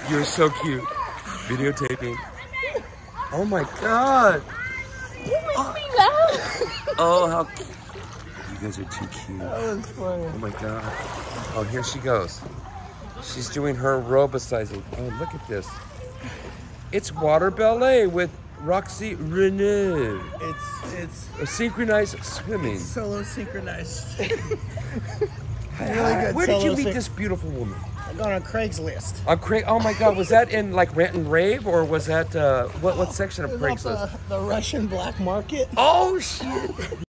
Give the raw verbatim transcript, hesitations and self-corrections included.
You're so cute. Videotaping. Oh my God. You make me laugh. Oh, how cute. You guys are too cute. That was funny. Oh my God. Oh, here she goes. She's doing her robicizing. Oh, look at this. It's water ballet with Roxy Renaud. It's it's A synchronized swimming. solo synchronized. Hi, really hi. good Where did you solo meet syn- this beautiful woman? I got on Craigslist. On Craig. Oh my God, was that in like Rant and Rave, or was that uh, what what section of Is that Craigslist? the, the Russian black market? Oh shit!